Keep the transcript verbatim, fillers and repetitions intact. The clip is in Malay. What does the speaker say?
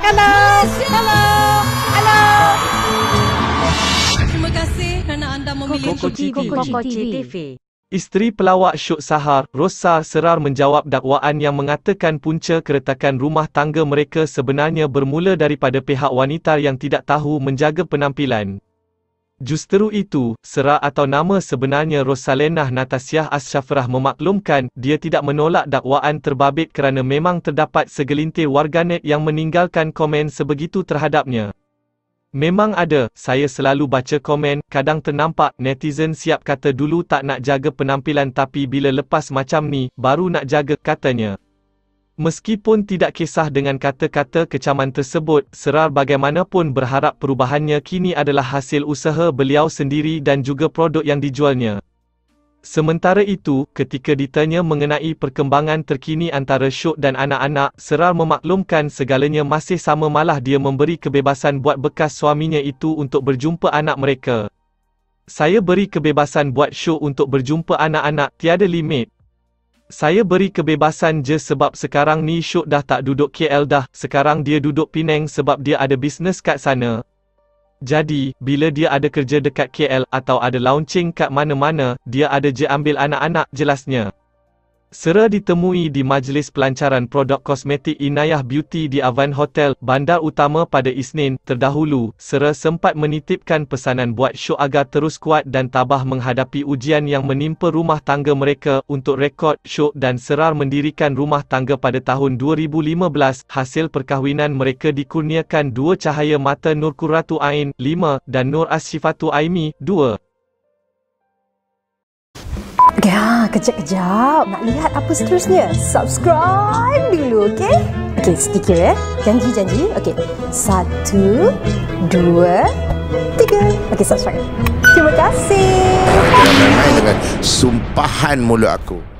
Hello. Hello. Hello. Terima kasih kerana anda memilih Koko T V. Koko T V. Isteri pelawak Syok Sahar, Rosa Serar menjawab dakwaan yang mengatakan punca keretakan rumah tangga mereka sebenarnya bermula daripada pihak wanita yang tidak tahu menjaga penampilan. Justeru itu, Serar atau nama sebenarnya Rosalenah Natasiah Asyafrah memaklumkan, dia tidak menolak dakwaan terbabit kerana memang terdapat segelintir warganet yang meninggalkan komen sebegitu terhadapnya. Memang ada, saya selalu baca komen, kadang ternampak, netizen siap kata dulu tak nak jaga penampilan tapi bila lepas macam ni, baru nak jaga, katanya. Meskipun tidak kisah dengan kata-kata kecaman tersebut, Serar bagaimanapun berharap perubahannya kini adalah hasil usaha beliau sendiri dan juga produk yang dijualnya. Sementara itu, ketika ditanya mengenai perkembangan terkini antara Syok dan anak-anak, Serar memaklumkan segalanya masih sama, malah dia memberi kebebasan buat bekas suaminya itu untuk berjumpa anak mereka. Saya beri kebebasan buat Syok untuk berjumpa anak-anak, tiada limit. Saya beri kebebasan je sebab sekarang ni Syok dah tak duduk K L dah, sekarang dia duduk Penang sebab dia ada bisnes kat sana. Jadi, bila dia ada kerja dekat K L, atau ada launching kat mana-mana, dia ada je ambil anak-anak, jelasnya. Serar ditemui di majlis pelancaran produk kosmetik Inayah Beauty di Avan Hotel, Bandar Utama pada Isnin. Terdahulu, Serar sempat menitipkan pesanan buat Syok agar terus kuat dan tabah menghadapi ujian yang menimpa rumah tangga mereka. Untuk rekod, Syok dan Serar mendirikan rumah tangga pada tahun dua ribu lima belas. Hasil perkahwinan mereka dikurniakan dua cahaya mata, Nur Qurratu Ain, lima, dan Nur Asy-Syifatu Aimi, dua. Ya, kejap-kejap. Nak lihat apa seterusnya? Subscribe dulu, okey? Okey, sedikit ya. Janji-janji. Okey. Satu, dua, tiga. Okey, subscribe. Terima kasih. Jangan main-main dengan sumpahan mulut aku.